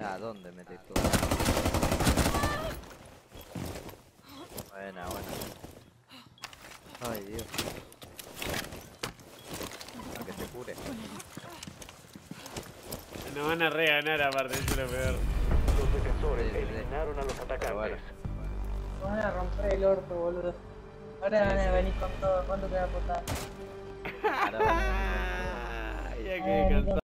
Ah, ¿dónde metes tú? Buena, buena. Ay, Dios. Ah, que se cure. Nos van a reganar aparte, eso es lo peor. Los defensores eliminaron a los atacantes. Bueno. Van a romper el orto, boludo. Ahora van a venir con todo. ¿Cuánto te va a aportar? Ahora van a venir con todo. Ya quedé cansado.